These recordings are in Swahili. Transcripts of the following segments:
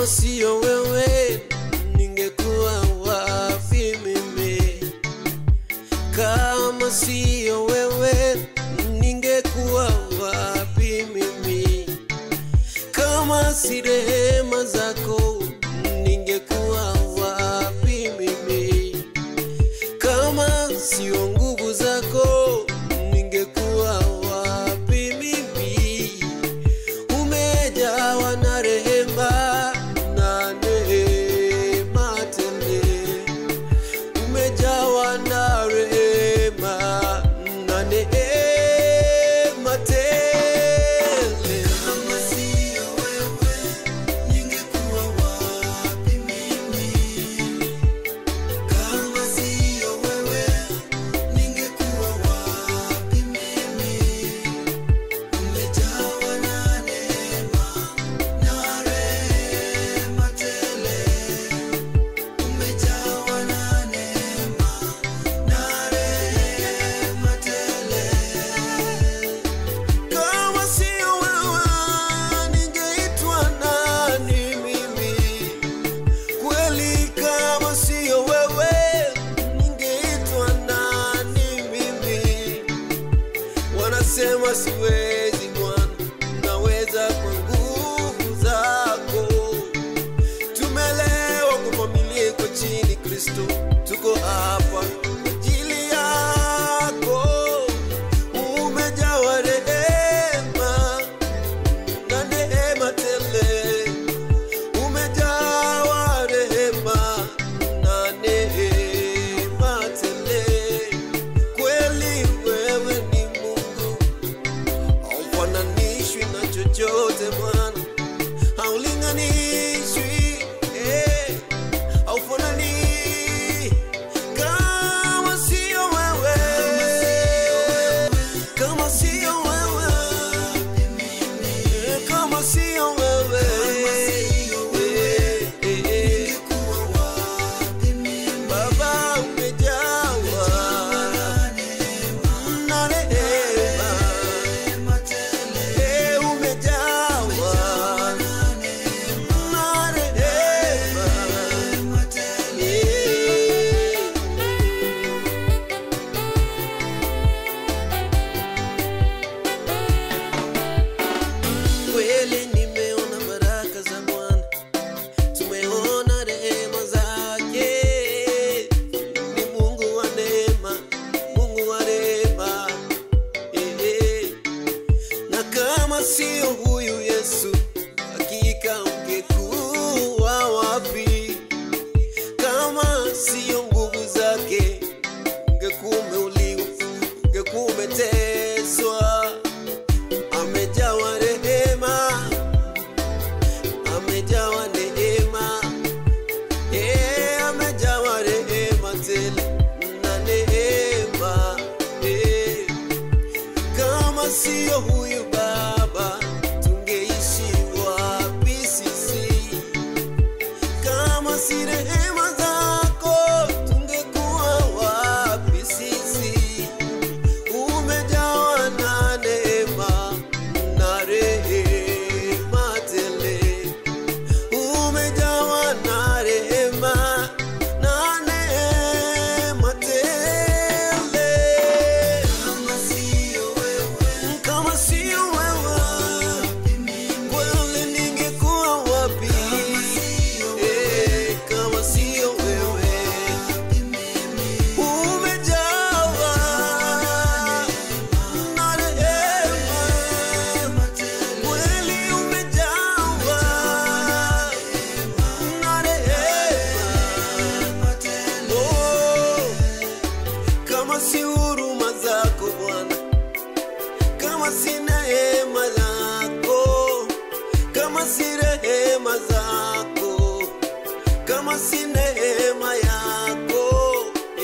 Kama sio wewe ningekuwa wapi mimi? Kama sio wewe ningekuwa wapi mimi? Kama si rehema zako ningekuwa wapi mimi? Kama sio nguvu zako ningekuwa wapi mimi? Umejawa na rehema na neema tele, umejawa na rehema na neema tele. Kama sio wewe ningekuwa wapi mimi? Kama sio wewe ningekuwa wapi mimi? Umejawa na neema na rehema tele, umejawa na neema na rehema tele. Kama sio wewe ningeitwa nani mimi? Kweli kama sio wewe ningeitwa nani mimi? Wanasema siwezi Bwana, naweza kwa nguvu zako. Tumelewa kwa familia iko chini, Kristo tuko hapa kwa ajili yako. Umejawa rehema na neema tele, umejawa rehema na neema tele. Kweli wewe ni Mungu, haufananishwi na chochote Bwana, haulinganishwi, haufanani. Kama sio wewe, kama sio wewe, kama sio wewe, Ningekuwa wapi mimi? Baba umejawa na rehema, Rehema tele, umejawa na rehema. rehema tele. Kweli nimeona baraka za Bwana, tumeona rehema zake. Ni Mungu wa neema, Mungu wa rehema. Na kama sio huyu Yesu, hakika ungekuwa wapi? Kama sio nguvu zake ungekuwa umeuliwa, ungekuwa umeteswa. Amejawa rehema, amejawa neema, amejawa rehema tele na neema. Kama sio huyu Baba tungeishi wapi sisi? Kama si rehema zako tungekuwa wapi sisi? Umejawa na neema na rehema tele, umejawa na rehema na neema tele. Kama sio wewe, Kama sio wewe, kweli ningekuwa wapi? Kama sio wewe, umejawa na rehema, kweli umejawa na rehema. Oh, kama si huruma zako Bwana, kama si neema zako, kama si rehema zako, kama si neema yako,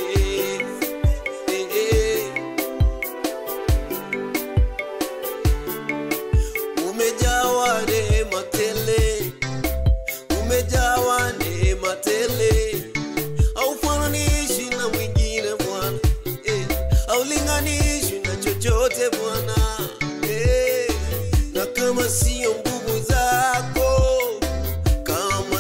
umejawa rehema tele, umejawa neema tele, haufananishi na mwingine Bwana, haulinganishwi na chochote Bwana, na kama sio nguvu zako, kama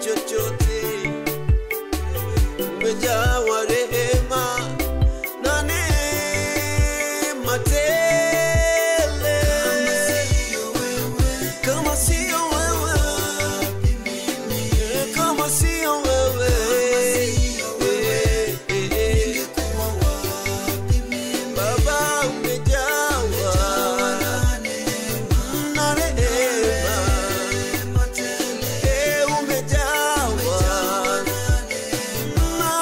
chochote. Umejawa rehema na neema tele. Kama sio wewe, kama sio wewe, Baba umejawa na rehema, umejawa na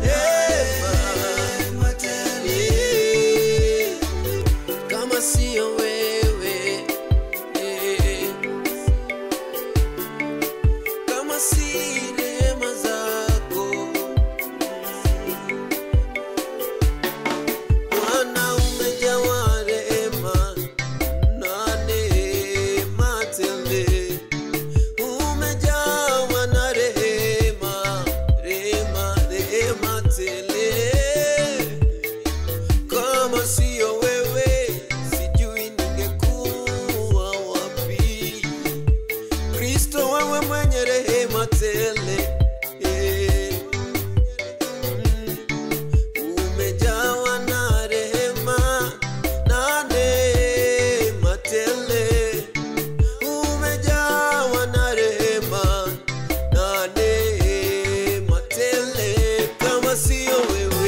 rehema tele. Kama sio wewe, kama si rehema zako, Bwana umejawa rehema na neema tele. Umejawa na rehema, rehema tele. Kama sio wewe, sijui ningekuwa wapi. Kristo wewe mwenye rehema tele, umejawa na rehema na neema tele. Umejawa na rehema na neema tele. Kama sio wewe,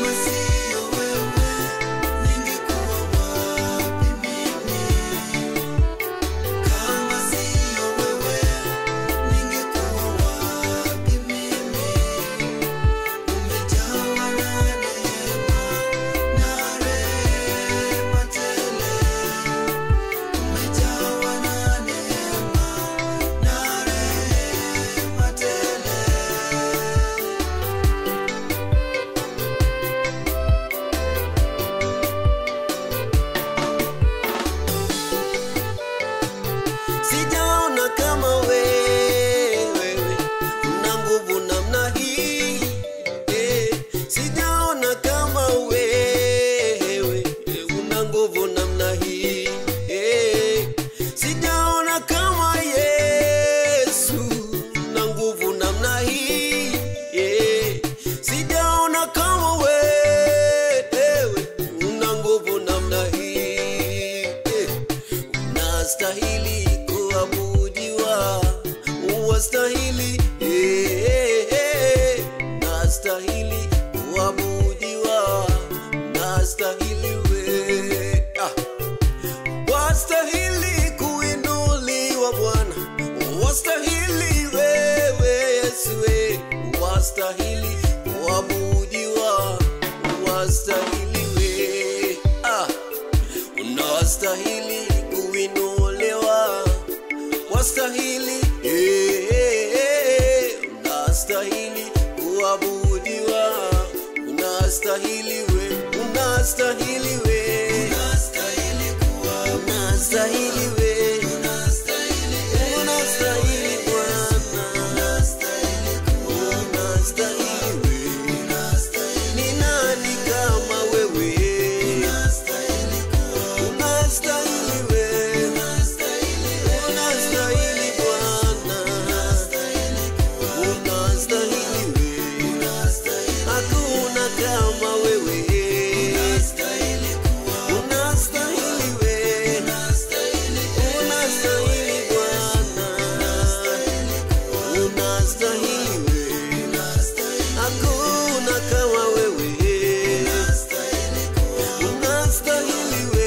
sijaona kama wewe una nguvu namna hii. Sijaona kama wewe una nguvu namna hii. Sijaona kama Yesu una nguvu namna hii. Sijaona kama wewe una nguvu namna hii. Unastahili kuabudiwa, unastahili, unastahili kuabudiwa, unastahili we, wastahili kuinuliwa Bwana, wastahili wewe Yesu, wastahili kuabudiwa, wastahili we, unastahili kuinuliwa, wastahili, unastahili kuabudiwa, unastahili we, unastahili we, unastahili we, unastahili Bwana, unastahili we. Ni nani kama wewe? Unastahili we, unastahili Bwana, unastahili we. Hakuna kama wewe, unastahili we, unastahili Bwana, unastahili we. Hakuna kama wewe, unastahili we,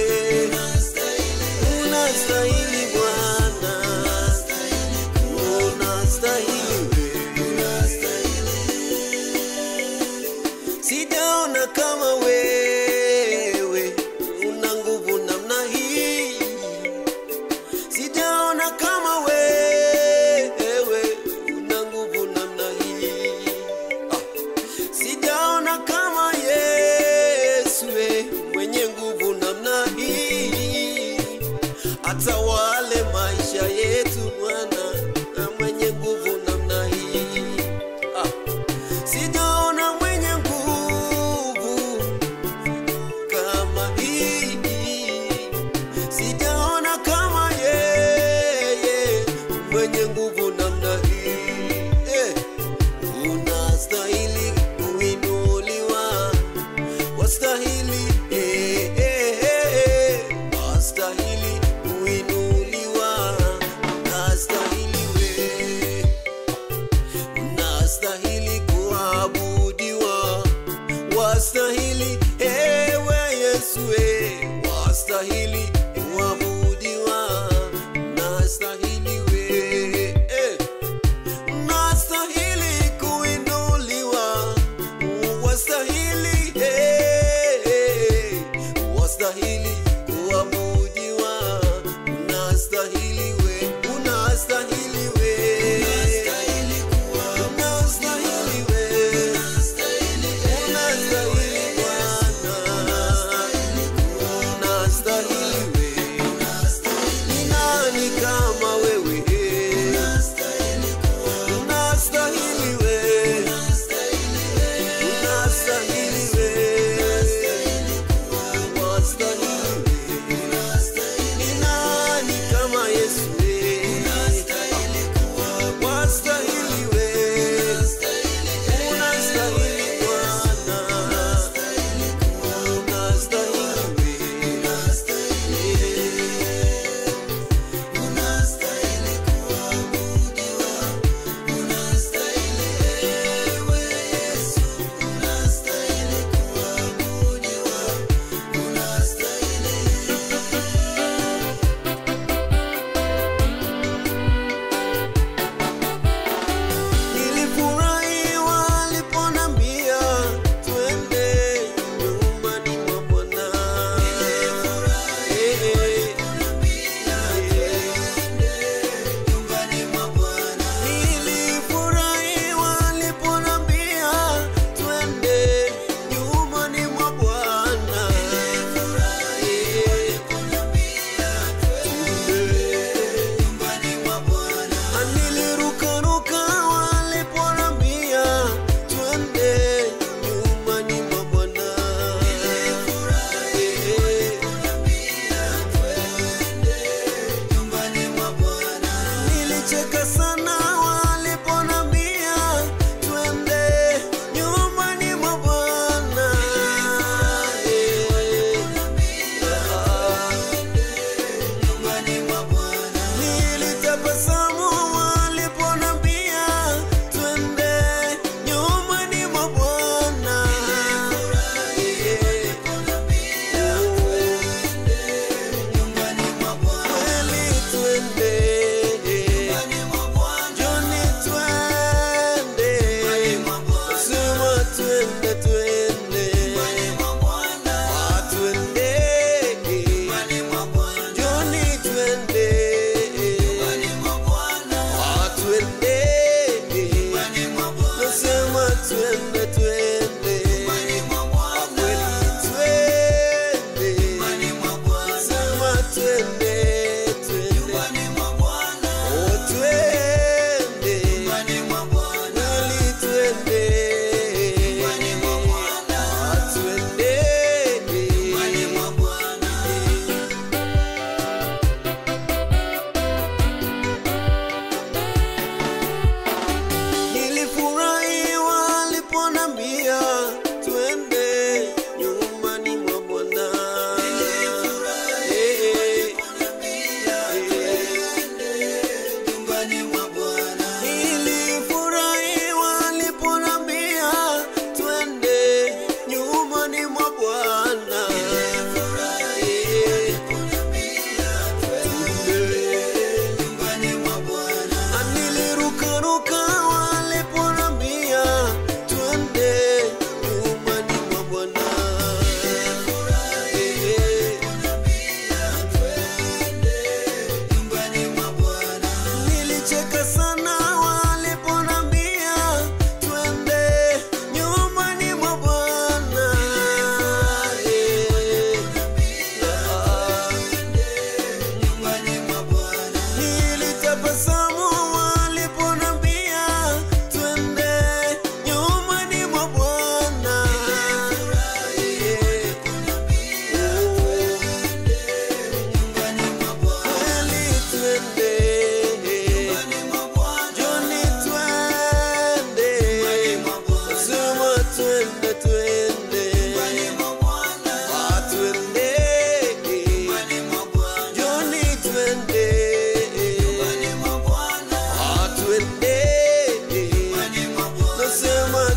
unastahili Bwana, unastahili we. Sijaona kama wewe una nguvu namna hii. Sijaona kama wewe una nguvu namna hii. unastahili kuabudiwa, wastahili ewe Yesu, wastahili kuabudiwa, unastahili we, unastahili kuinuliwa, wastahili wastahili kuabudiwa, unastahili we, unastahili we, unastahili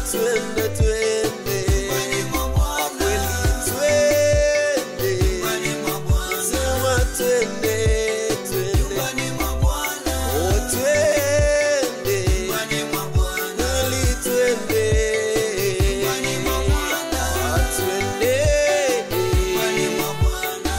twende twende nyumbani mwa Bwana, twende nyumbani mwa Bwana, sema twende twende nyumbani mwa Bwana, oh twende nyumbani mwa Bwana, kweli twende nyumbani mwa Bwana, twende nyumbani mwa Bwana.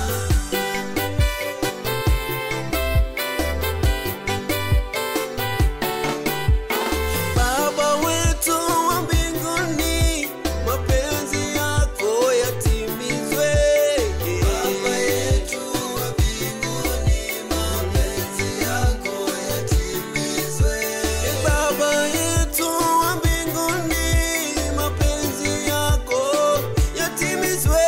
Baba wetu wa mbinguni, mapenzi yako yatimizwe. Baba yetu wa mbinguni, mapenzi yako yatimizwe. Baba yetu wa mbinguni, mapenzi yako yatimizwe.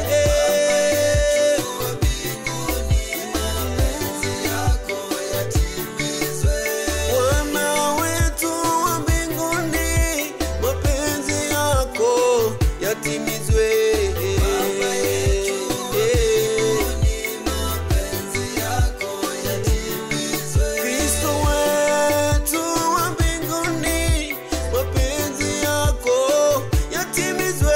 Wa mbinguni, mapenzi yako yatimizwe. Bwana wetu wa mbinguni, mapenzi yako yatimizwe. Baba yetu wa mbinguni, mapenzi yako yatimizwe. Kristo wetu wa mbinguni, mapenzi yako yatimizwe.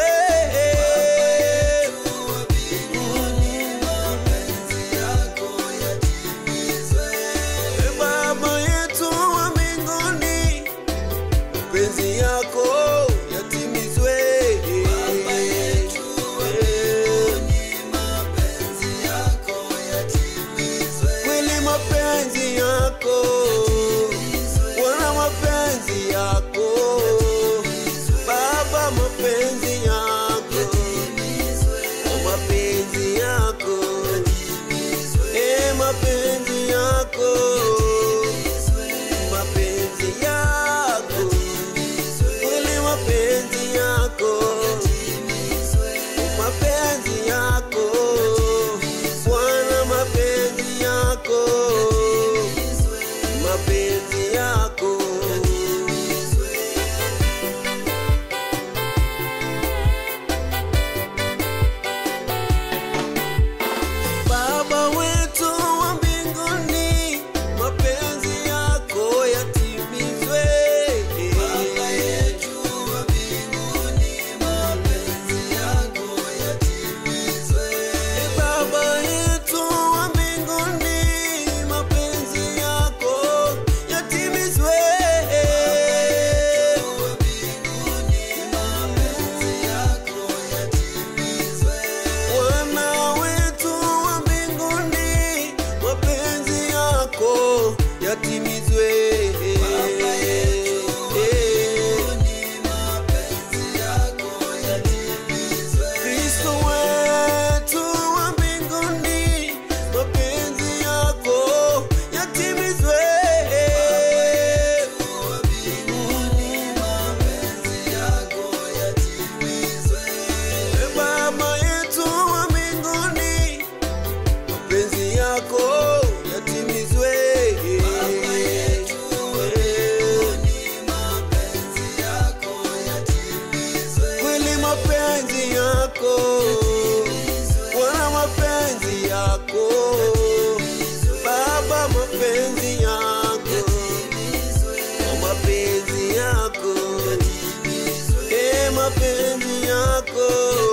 Wa mbinguni, mapenzi yako yatimizwe. Baba yetu wa mbinguni, mapenzi yako yatimizwe. Baba yetu wa mbinguni, mapenzi yako yatimizwe. Kweli mapenzi yako Bwana, mapenzi yako Baba, mapenzi yako mapenzi yako mapenzi yako mapenzi yako kweli mapenzi yako mapenzi yako Bwana, mapenzi yako mapenzi yako Baba wetu wa mbinguni, mapenzi yako yatimizwe. Baba yetu wa mbinguni, mapenzi yako yatimizwe. Baba yetu wa mbinguni, mapenzi yako yatimizwe. Wa mbinguni, mapenzi yako yatimizwe. Bwana wetu wa mbinguni, mapenzi yako yatimizwe. Baba yetu wa mbinguni, mapenzi yako yatimizwe. Kristo wetu wa mbinguni, mapenzi yako yatimizwe. Wa mbinguni, mapenzi yako yatimizwe. Baba yetu wa mbinguni, mapenzi yako yatimizwe. Baba yetu wa mbinguni, mapenzi yako yatimizwe. Kweli mapenzi yako Bwana, mapenzi yako Baba, mapenzi yako mapenzi yako mapenzi yako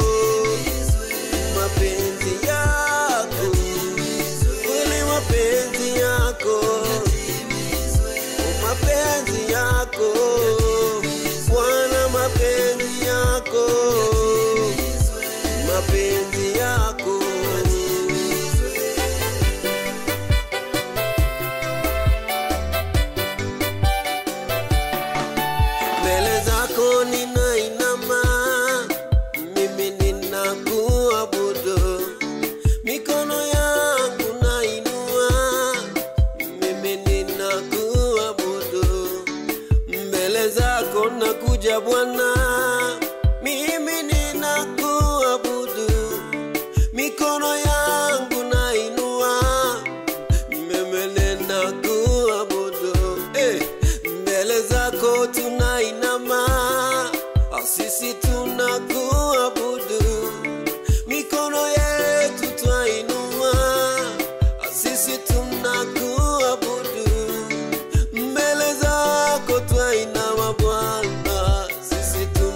mapenzi yako kweli mapenzi yako mapenzi yako Bwana, mapenzi yako mapenzi yako mbele zako ninainama, mimi ninakuabudu, mikono yangu nainua, mimi ninakuabudu, mbele zako nakuja Bwana, mimi ninakuabudu, mikono yangu nainua, mimi ninakuabudu, mbele zako tunainama, sisi tunakuabudu, mikono yetu twainua, sisi tunakuabudu, mbele zako twainama Bwana, sisi tunakuabudu.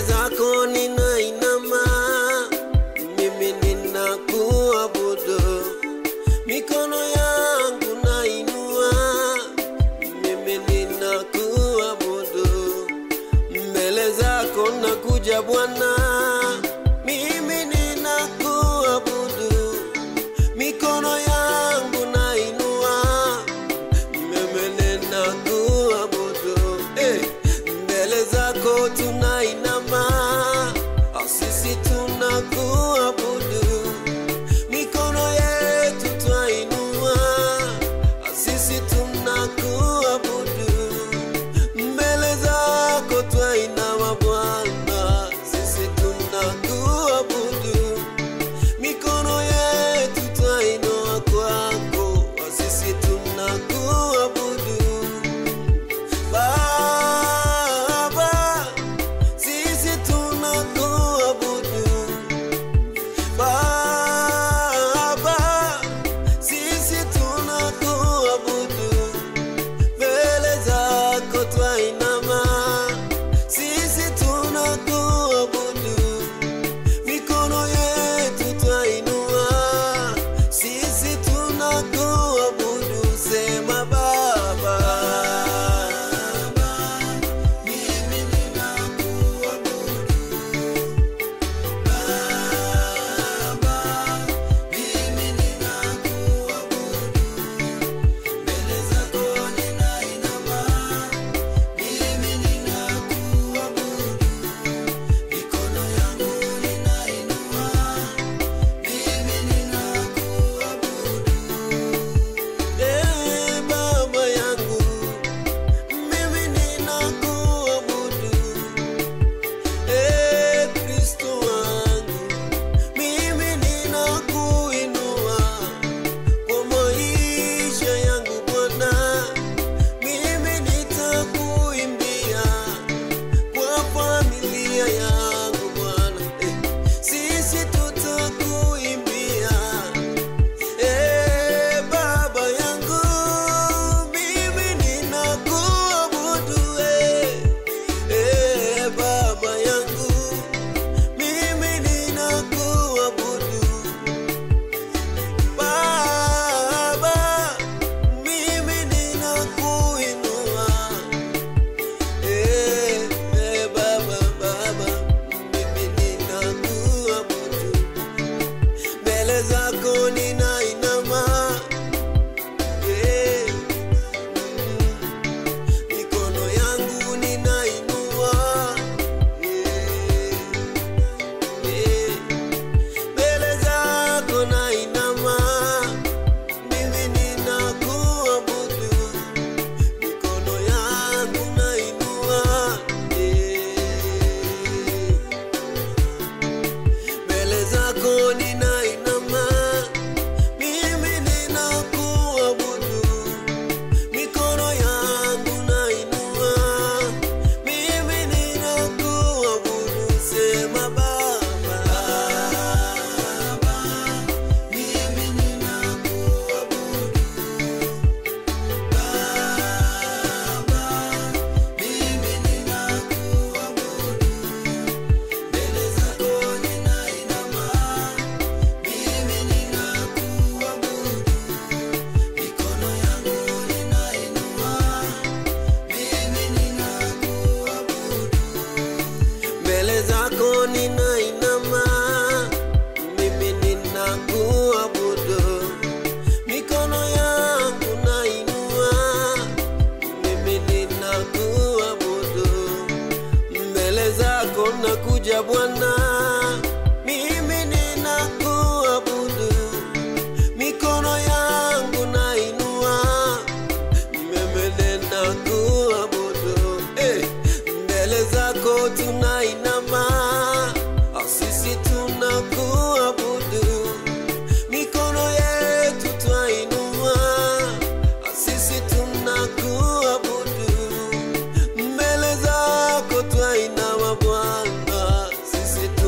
zako ninainama, mimi ninakuabudu. Mikono yangu nainua, mimi ninakuabudu. Mbele zako nakuja Bwana, mimi ninakuabudu. Mikono yangu nainua, mimi ninakuabudu. Mbele zako tunainama, sisi tunakuabudu. Mikono yetu twainua, sisi tunakuabudu. Mbele zako twainama Bwana, sisi tunakuabudu. Mikono yetu twainua kwako, sisi tunakuabudu. Baba, sisi tunakuabudu. Baba, sisi tunakuabudu. Mbele zako twainama, sisi tunakuabudu. Mikono yetu twainua, sisi tunakuabudu. Sema Baba, mimi ninakuabudu. Baba, mimi ninakuabudu. Mbele zako ninainama, mimi ninakuabudu. Mikono yangu ninainua, mimi ninakuabudu. Baba yangu, mimi ninakuabudu. Kristo wangu, mimi ninakuinua. Kwa maisha yangu Bwana, mimi nitakuimbia. Kwa familia yangu Bwana, sisi tutakuimbia. Baba yangu, mimi ninakuabudu. Baba yangu, mimi ninakuabudu. Baba, mimi ninakuinua. Baba, mimi ninakuabudu. Mbele zako ninainama, mikono yangu ninainua. Mbele zako nainama, mimi ninakuabudu. Mikono yangu nainua. Mbele zako ninainama, mimi ninakuabudu. Mikono yangu nainua, mimi ninakuabudu. Sema Baba, Mimi ninakuabudu. Baba, mimi ninakuabudu. Mbele zako ninainama, mimi ninakuabudu. Mikono yangu ninainua, mimi ninakuabudu. mbele zako ninainama, mimi ninakuabudu. Mikono yangu nainua, mimi ninakuabudu. Mbele zako nakuja Bwana, mimi ninakuabudu. Mikono yangu nainua, mimi ninakuabudu. Mbele zako tunainama, sisi tunakuabudu. Mikono yetu twainua, sisi tunakuabudu. Mbele zako twainama Bwana, sisi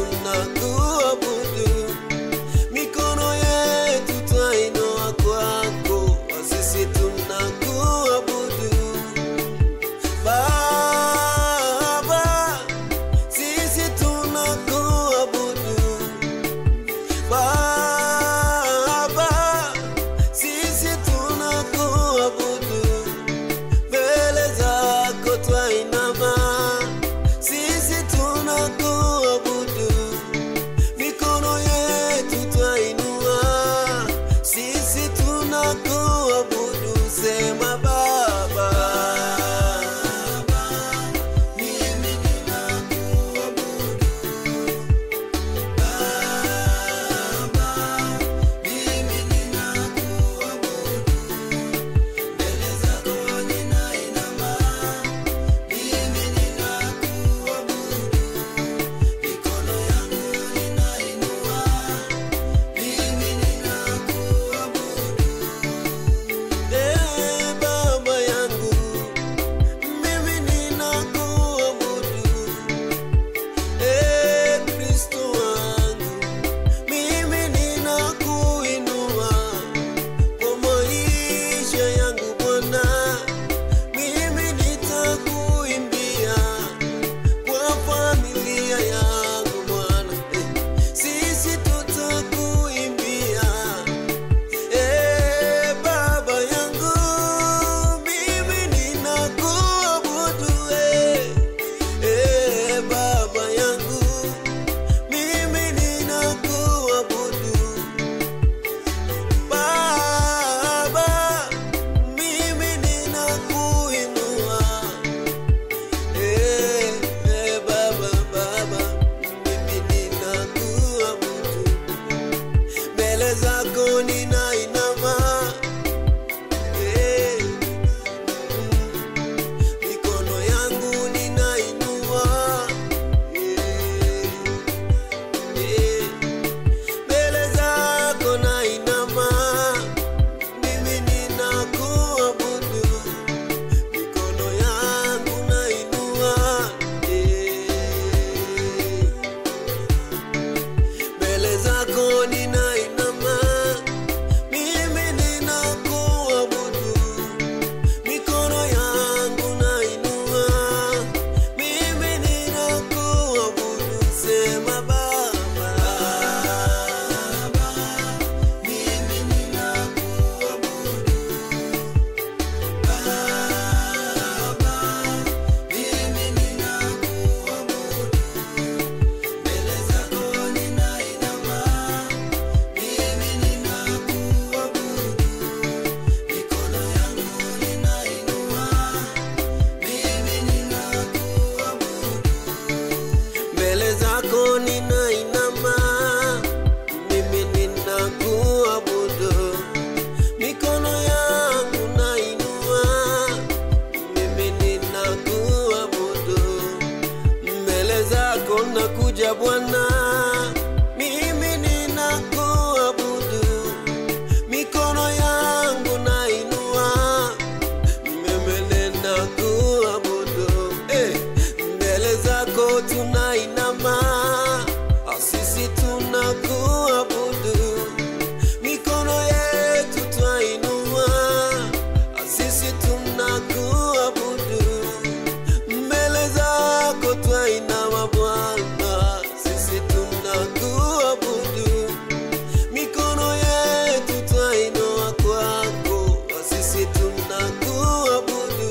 nimekuja Bwana, mimi ninakuabudu, mikono yangu nainua, mimi ninakuabudu. Mbele zako tunainama, sisi tunakuabudu, mikono yetu twainua, sisi tunakuabudu. Mbele zako twainama Bwana, sisi tunakuabudu, mikono yetu twainua kwako, sisi tunakuabudu.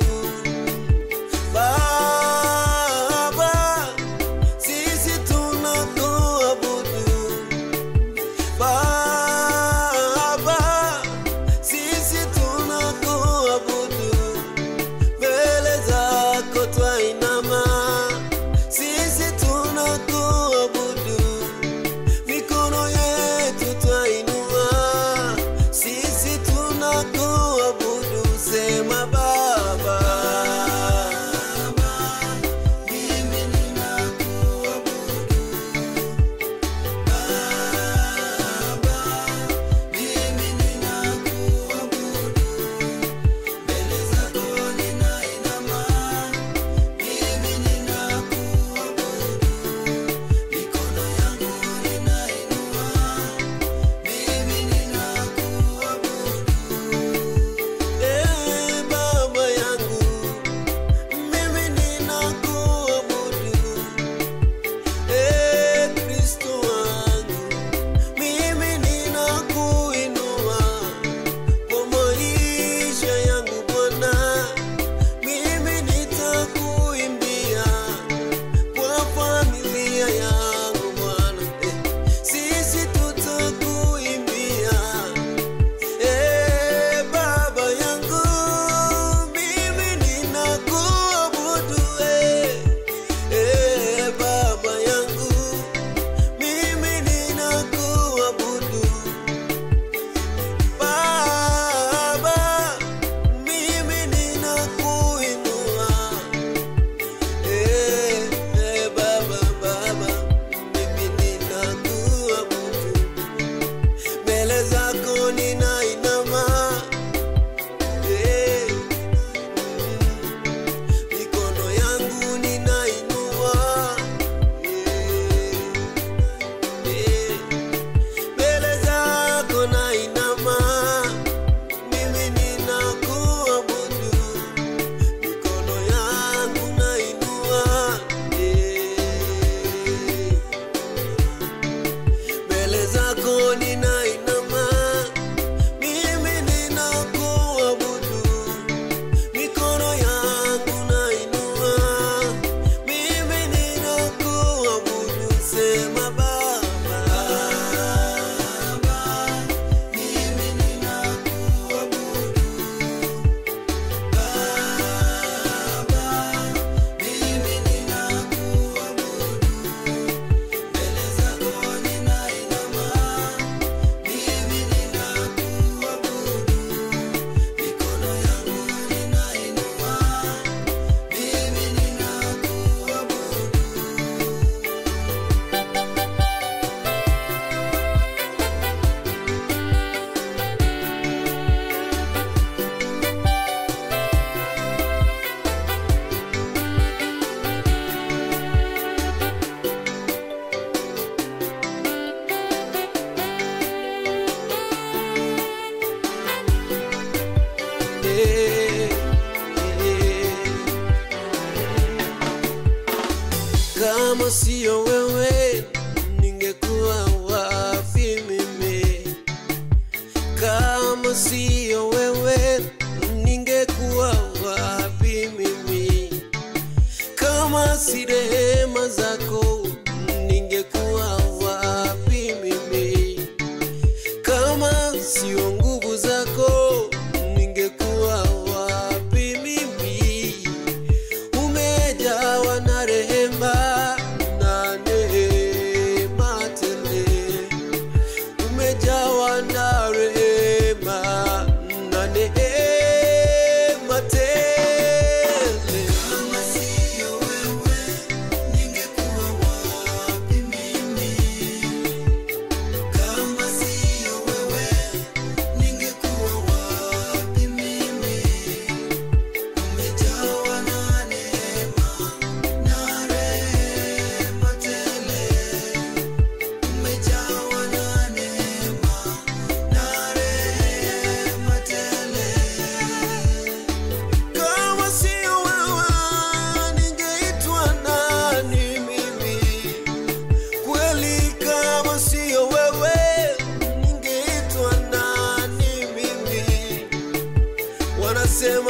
Baba, sisi tunakuabudu. Baba, sisi tunakuabudu. Mbele zako twainama, sisi tunakuabudu, mikono yetu twainua, sisi tunakuabudu. Sema Baba, mimi ninakuabudu. Baba, mimi ninakuabudu. Mbele zako ninainama, mimi ninakuabudu, mikono yangu ninainua, mimi ninakuabudu. Baba yangu, mimi ninakuabudu. Kristo wangu, mimi ninakuinua kwa maisha yangu Bwana, mimi nitakuimbia kwa familia yangu Bwana, sisi tutakuimbia. Baba yangu, mimi ninakuabudu. Baba yangu, mimi ninakuabudu. Baba, mimi ninakuinua. Baba, mimi ninakuabudu. Mbele zako ninainama, mikono yangu ninainua, mbele zako nainama, mimi ninakuabudu, mikono yangu nainua, mbele zako ninainama, mimi ninakuabudu, mikono yangu nainua, mimi ninakuabudu. Sema Baba, Mimi ninakuabudu. Baba, mimi ninakuabudu. Mbele zako ninainama, mimi ninakuabudu, mikono yangu ninainua, mimi ninakuabudu. kama sio wewe ningekuwa wapi mimi? Kama sio wewe ningekuwa wapi mimi? Kama si rehema zako ningekuwa wapi mimi? Kama sio nguvu zako ningekuwa wapi mimi? Umejawa na rehema na neema.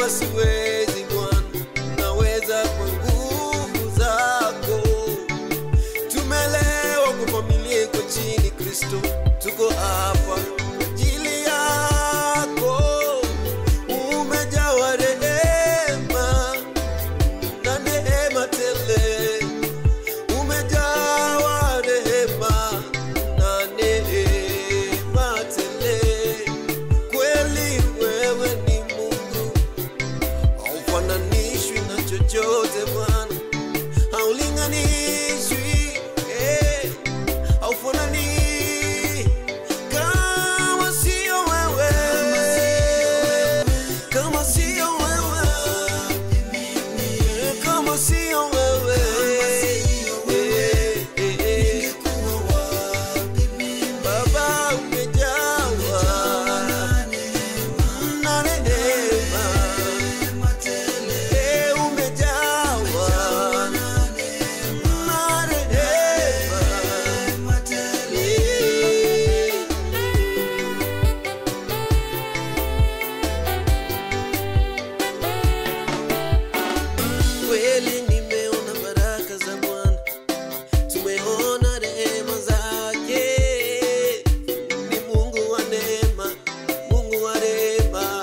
najua siwezi Bwana, naweza kwa nguvu zako. Tumelewa kwa familia iko chini Kristo, tuko hapa kwa ajili yako. Umejawa rehema na neema tele, umejawa rehema na neema tele. Kweli wewe ni Mungu, haufananishwi na chochote Bwana, haulinganishwi, haufanani. Kama sio wewe, kama sio wewe, kama sio wewe, Baba umejawa na neema, umejawa na neema tele. Kweli nimeona baraka za Bwana, tumeona rehema zake. Ni Mungu wa neema, Mungu wa rehema,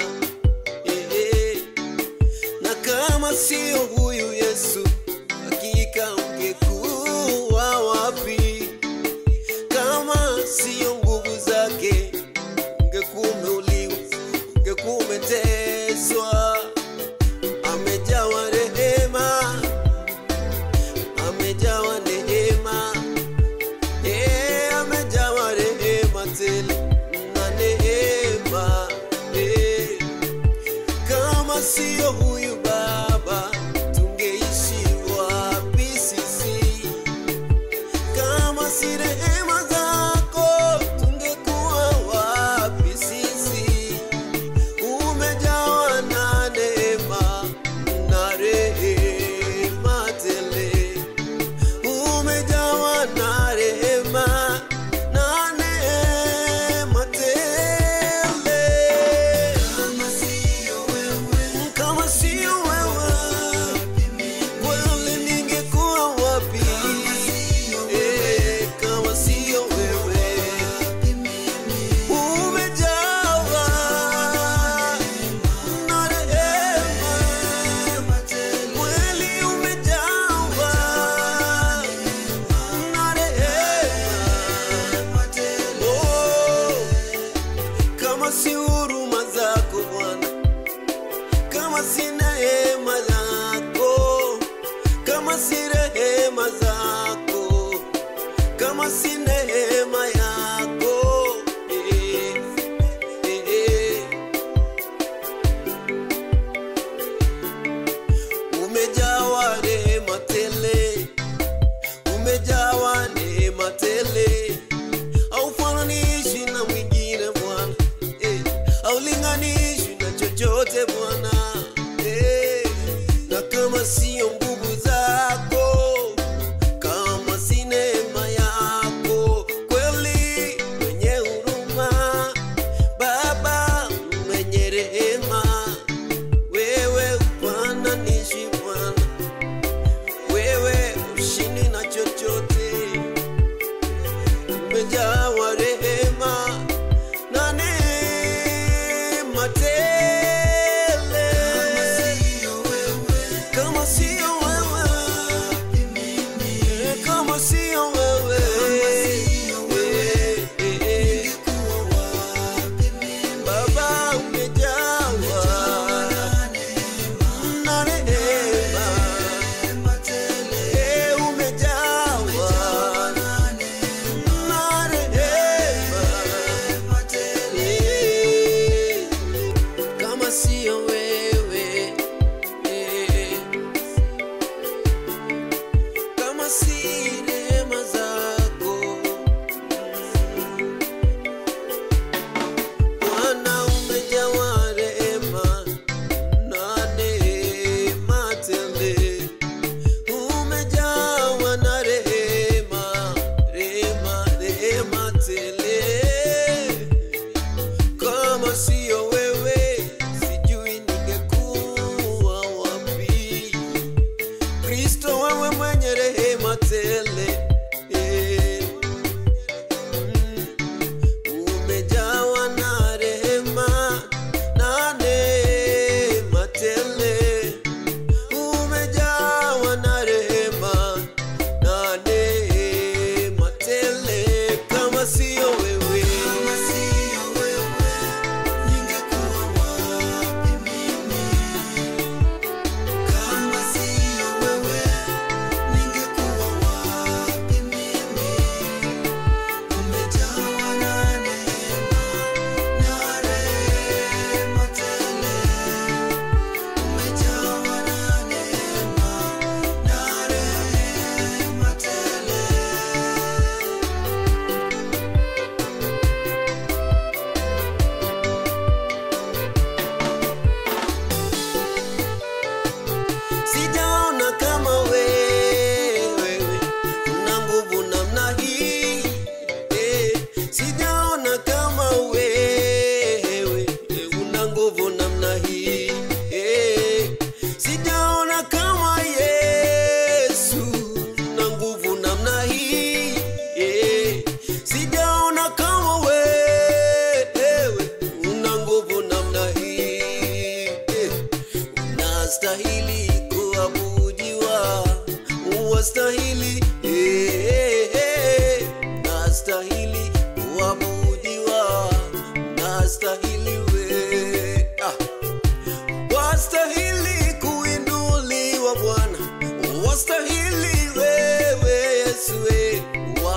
na kama sio huyu Yesu, hakika ungekuwa wapi? Kama sio nguvu zake, ungekuwa umeuliwa, ungekuwa umeteswa. Amejawa rehema, amejawa neema, amejawa rehema tele na neema. Kama sio huyu Baba, tungeishi wapi sisi? Kama si rehema zako, tungekuwa wapi sisi? Umejawa na neema na rehema tele, umejawa na rehema na neema tele. Kama sio wewe, kama sio wewe, kweli ningekuwa wapi? Kama sio wewe, umejawa na rehema, kweli umejawa na rehema tele. Kama si huruma zako Bwana, kama si neema zako, kama si rehema zako, kama si neema yako, umejawa rehema tele, umejawa neema tele, haufananishwi na mwingine Bwana, haulinganishwi na chochote Bwana, na kama sio nguvu zako, kama si neema yako, kweli mwenye huruma, Baba mwenye rehema, wewe ufananishi Bwana, wewe ushindi na chochote.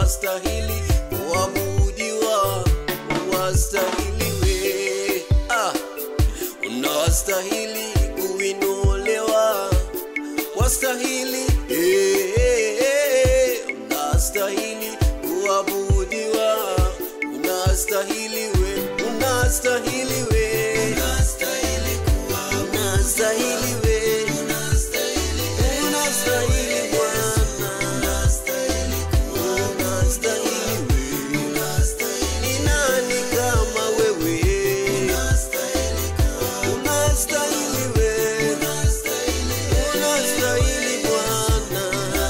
wastahili kuabudiwa, wastahili we, unastahili kuinuliwa, wastahili, unastahili kuabudiwa, unastahili we, unastahili we, unastahili kuabudiwa, unastahili we, unastahili Bwana, unastahili kuabudiwa, unastahili. Ni nani kama wewe? Unastahili kuabudiwa, unastahili we, unastahili Bwana,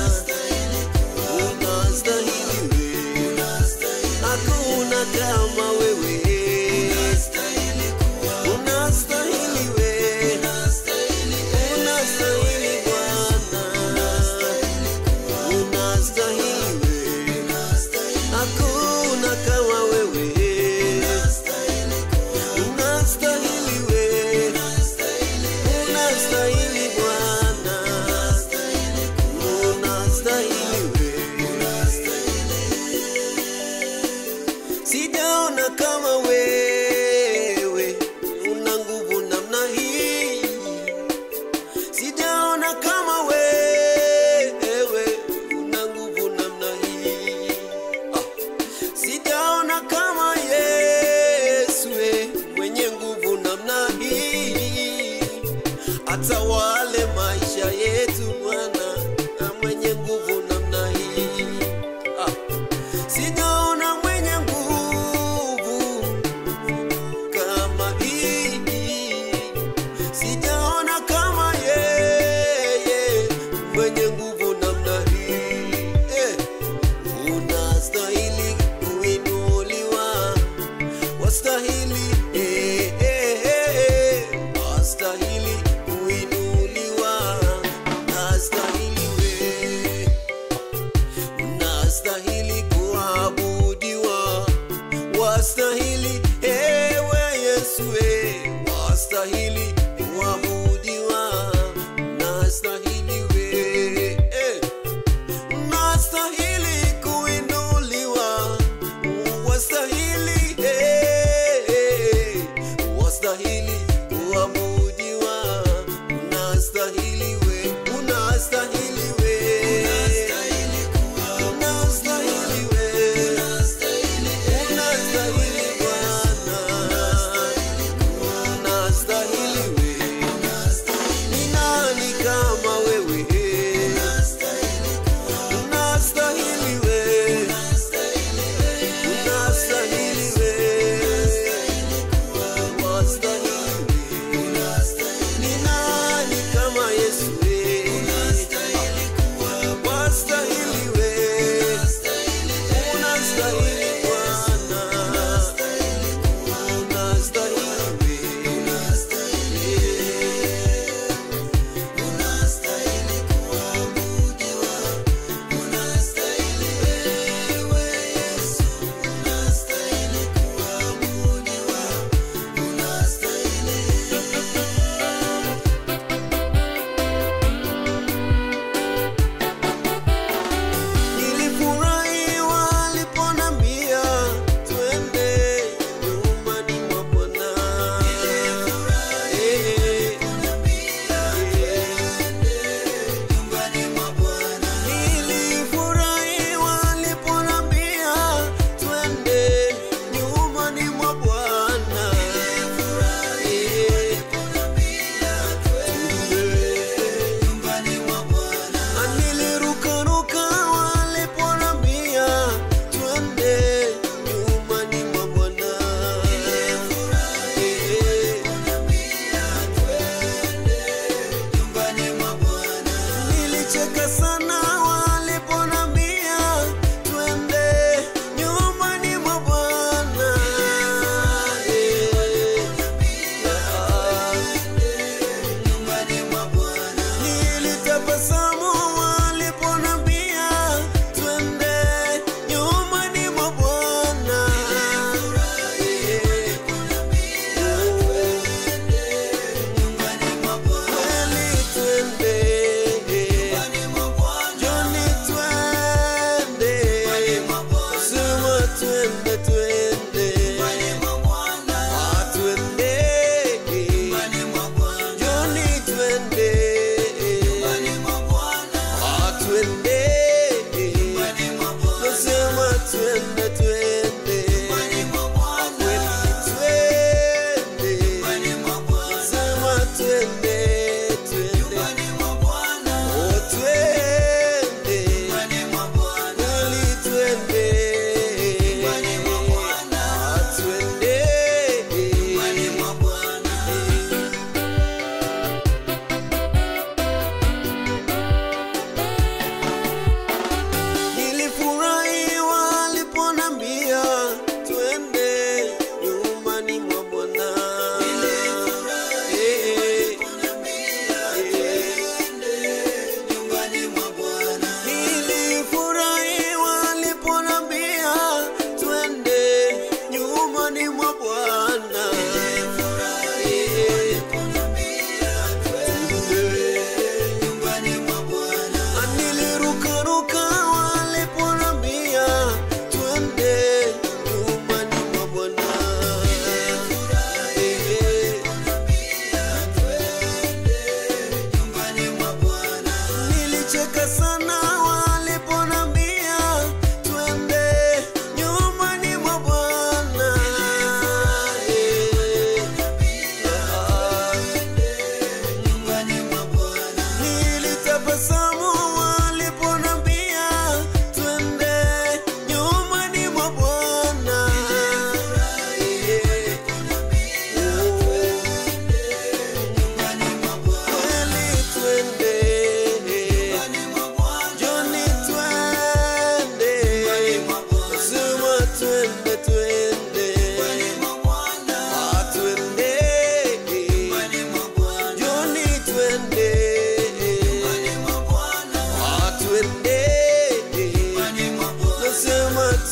unastahili we, hakuna kama wewe. Unastahili kuabudiwa, unastahili we, unastahili Bwana, unastahili we, hakuna kama wewe. Unastahili we, unastahili Bwana, unastahili we,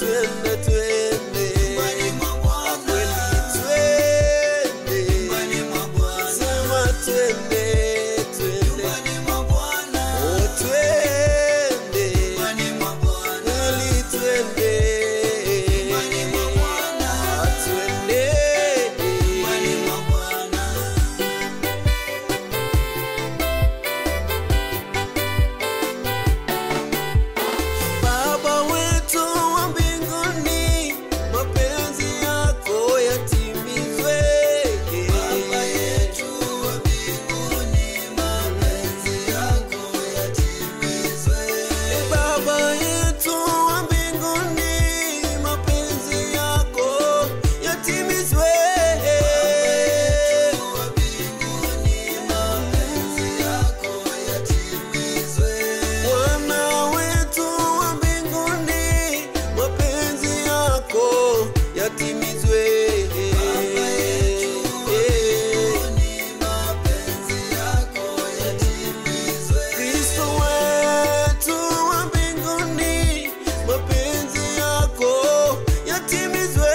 twende twende nyumbani mwa Bwana, kweli twende nyumbani mwa Bwana, sema twende twende nyumbani mwa Bwana, oh twende nyumbani mwa Bwana, kweli twende nyumbani mwa Bwana, twende nyumbani mwa Bwana. Baba wetu wa mbinguni, mapenzi yako yatimizwe. Baba yetu wa mbinguni, mapenzi yako yatimizwe. Baba yetu wa mbinguni, mapenzi yako yatimizwe. Wa mbinguni, mapenzi yako yatimizwe. Bwana wetu wa mbinguni, mapenzi yako yatimizwe. Baba yetu wa mbinguni, mapenzi yako yatimizwe. Kristo wetu wa mbinguni, mapenzi yako yatimizwe.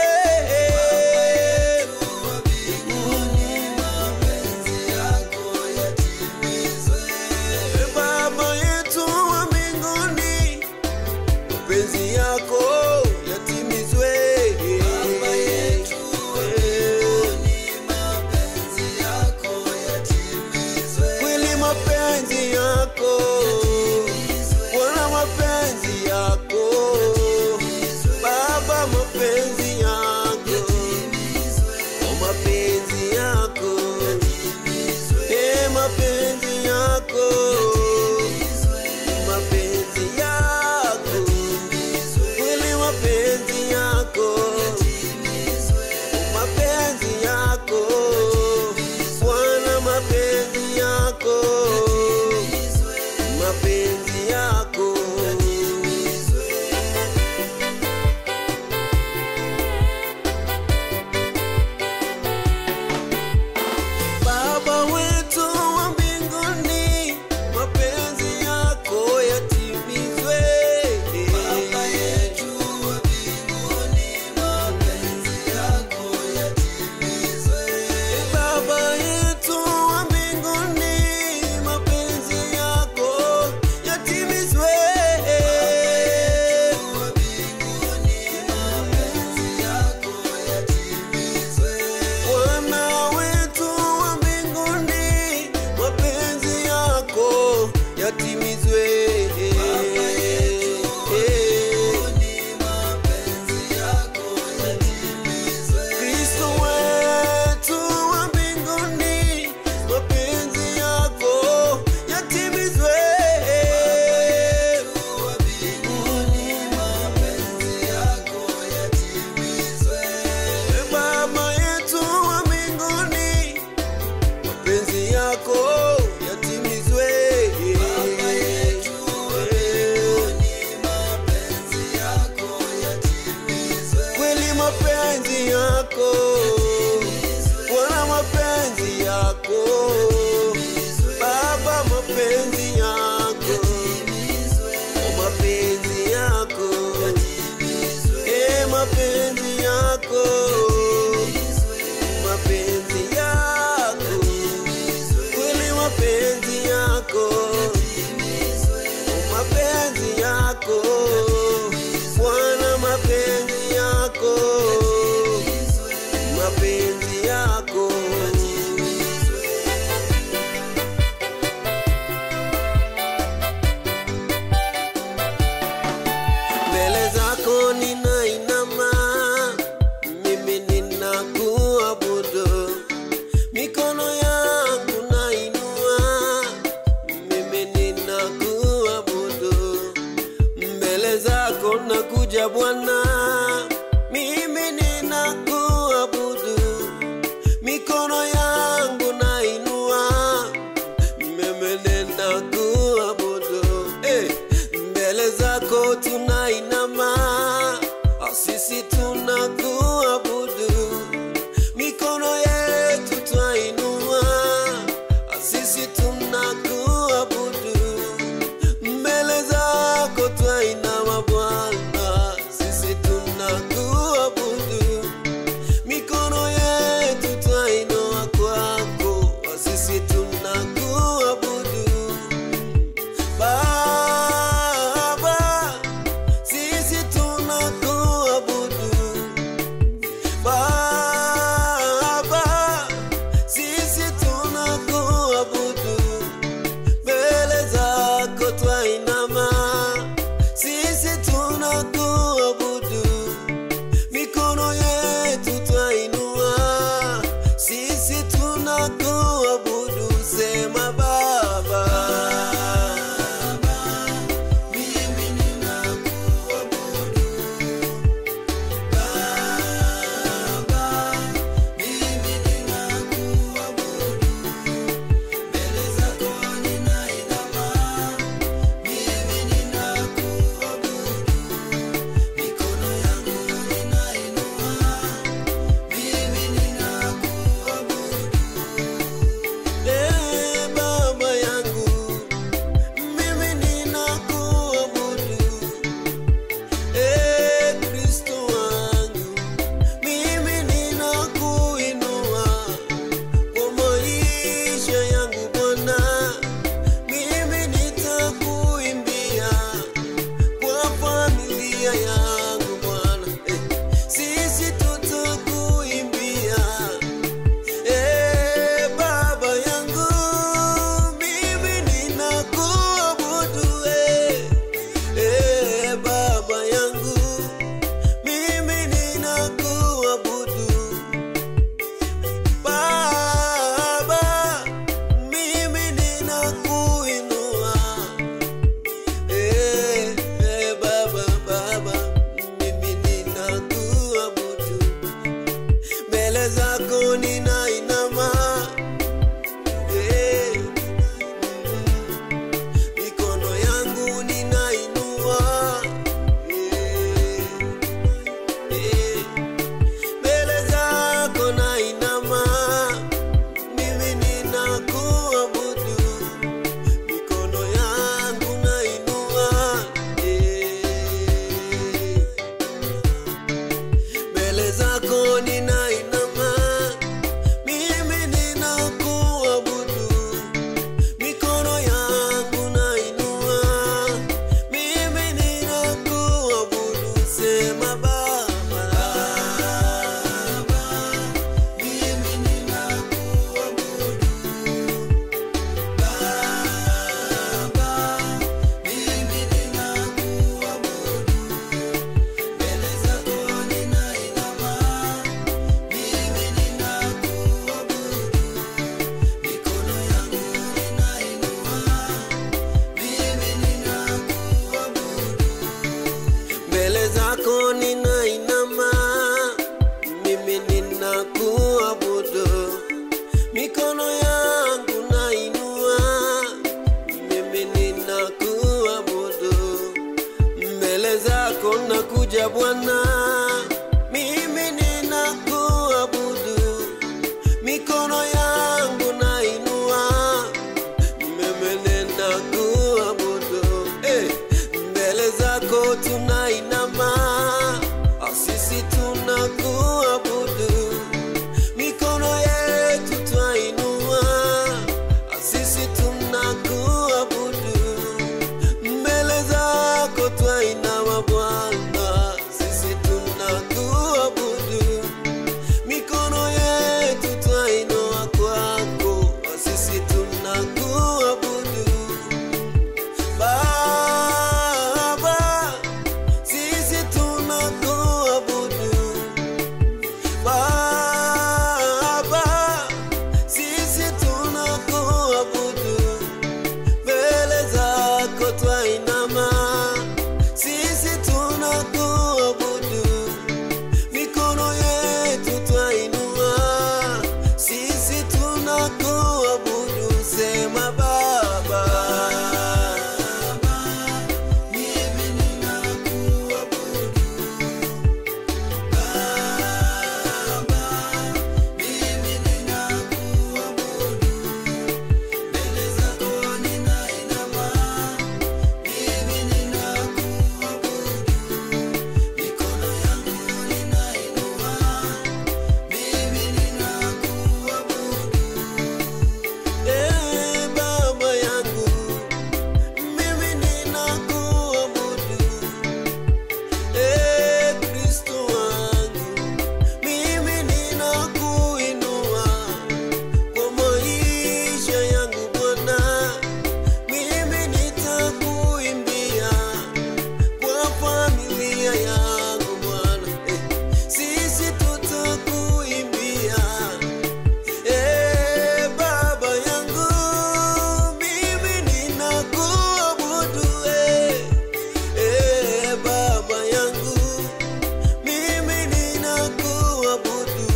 Wa mbinguni, mapenzi yako yatimizwe. Baba yetu wa mbinguni, mapenzi yako yatimizwe. Baba yetu wa mbinguni, mapenzi yako yatimizwe. Kweli mapenzi yako Bwana, mapenzi yako Baba, mapenzi yako oh, mapenzi yako mapenzi yako mapenzi yako kweli mapenzi yako mapenzi yako Bwana, mapenzi yako mapenzi yako Baba wetu wa mbinguni, mapenzi yako yatimizwe. Baba yetu wa mbinguni, mapenzi yako yatimizwe. Baba yetu wa mbinguni, mapenzi yako yatimizwe. Wa mbinguni, mapenzi yako yatimizwe. Bwana wetu wa mbinguni, mapenzi yako yatimizwe. Baba yetu wa mbinguni, mapenzi yako yatimizwe. Kristo wetu wa mbinguni, mapenzi yako yatimizwe. Wa mbinguni, mapenzi yako yatimizwe. Baba yetu wa mbinguni, mapenzi yako yatimizwe. Baba yetu wa mbinguni, mapenzi yako yatimizwe. Kweli mapenzi yako Bwana, mapenzi yako Baba, mapenzi yako oh, mapenzi yako mapenzi yako mapenzi yako kweli mapenzi yako mapenzi yako Bwana, mapenzi yako mapenzi yako mbele zako ninainama, mimi ninakuabudu, mikono yangu nainua, mimi ninakuabudu, mbele zako nakuja Bwana, mimi ninakuabudu, mikono yangu nainua, mimi ninakuabudu, mbele zako tunainama, sisi tunakuabudu, mikono yetu twainua, sisi tunakuabudu, mbele zako twainama Bwana, sisi tunakuabudu. nakuja Bwana, mimi ninakuabudu, mikono yangu nainua, mimi ninakuabudu, mbele zako tunainama, sisi tunakuabudu, mikono yetu twainua, sisi tunakuabudu, mbele zako twainama Bwana, sisi tunakuabudu, mikono yetu twainua kwako, sisi tunakuabudu Baba, sisi tunakuabudu Baba, sisi tunakuabudu, mbele zako twainama, sisi tunakuabudu, mikono yetu twainua, sisi tunakuabudu. Sema Baba, mimi ninakuabudu. Baba, mimi ninakuabudu. Mbele zako ninainama, mimi ninakuabudu. Mikono yangu ninainua, mimi ninakuabudu. Baba yangu, mimi ninakuabudu, Kristo wangu, mimi ninakuinua kwa maisha yangu Bwana, mimi nitakuimbia kwa familia yangu Bwana, sisi tutakuimbia. Baba yangu, mimi ninakuabudu, Baba yangu, mimi ninakuabudu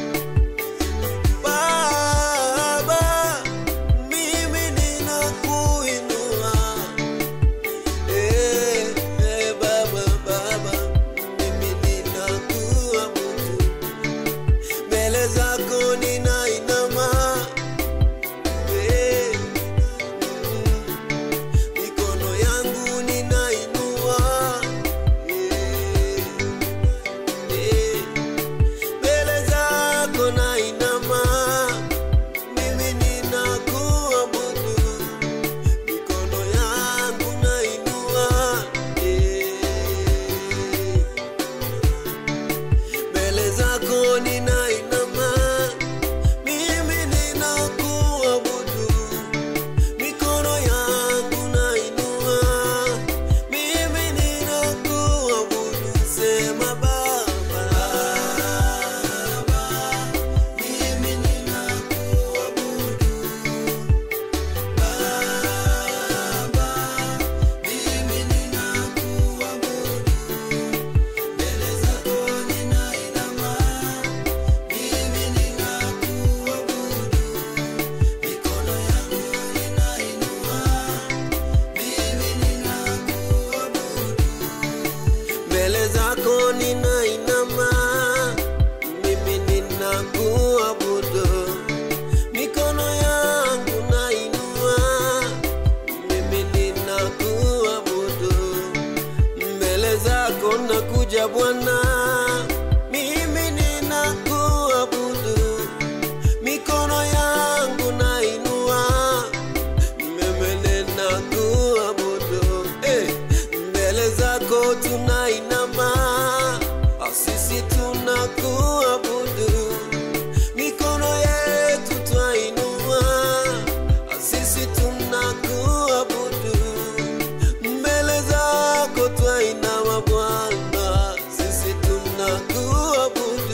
Baba, mimi ninakuinua, Baba, mimi ninakuabudu, mbele zako ninainama, mikono yangu ninainua, mbele zako nainama, mimi ninakuabudu, mikono yangu nainua, mbele zako ninainama, mimi ninakuabudu, mikono yangu nainua, mimi ninakuabudu. Sema Baba, Mimi ninakuabudu. Baba, mimi ninakuabudu. Mbele zako ninainama, mimi ninakuabudu. Mikono yangu ninainua, mimi ninakuabudu. mbele zako ninainama, mimi ninakuabudu, mikono yangu nainua, mimi ninakuabudu, mbele zako nakuja Bwana, mimi ninakuabudu, mikono yangu nainua, mimi ninakuabudu, mbele zako tunainama, sisi tunakuabudu, mikono yetu twainua, sisi tunakuabudu, mbele zako twainama Bwana, sisi tunakuabudu.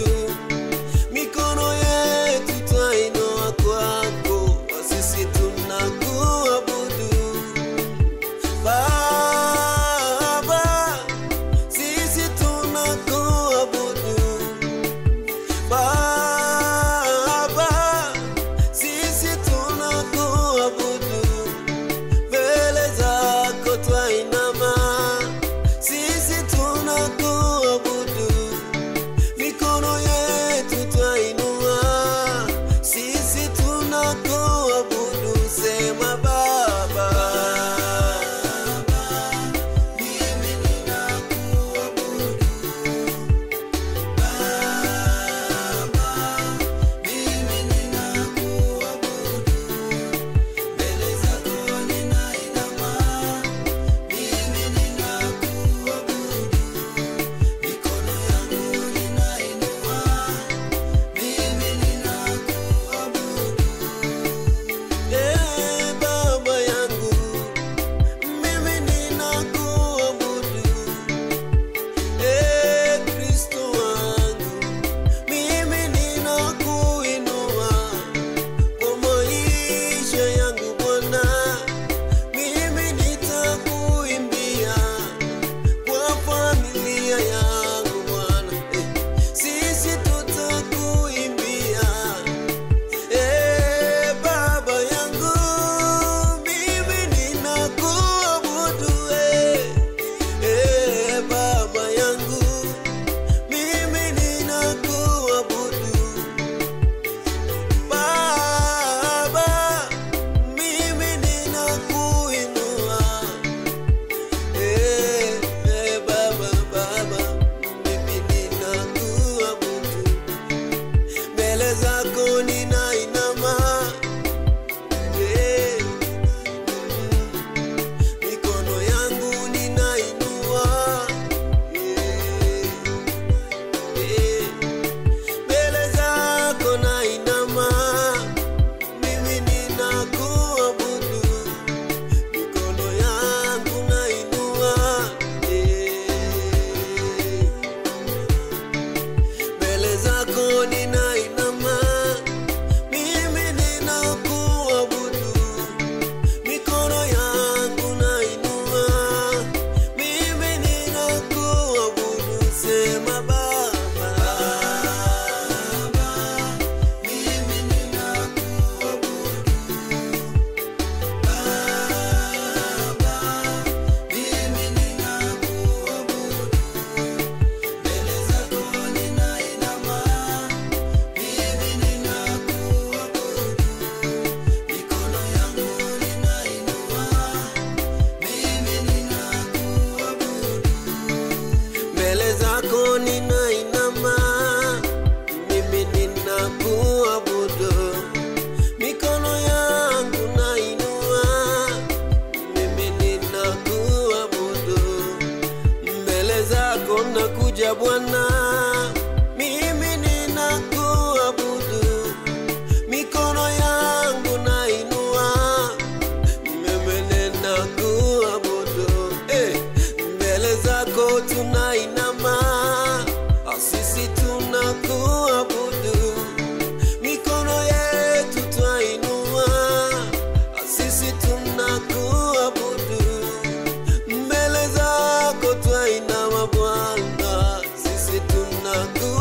Bwana, mimi ninakuabudu, mikono yangu nainua, mimi ninakuabudu. Mbele zako tunainama, sisi tunakuabudu, mikono yetu twainua, sisi tunakuabudu. Mbele zako twainama Bwana, sisi tunakuabudu.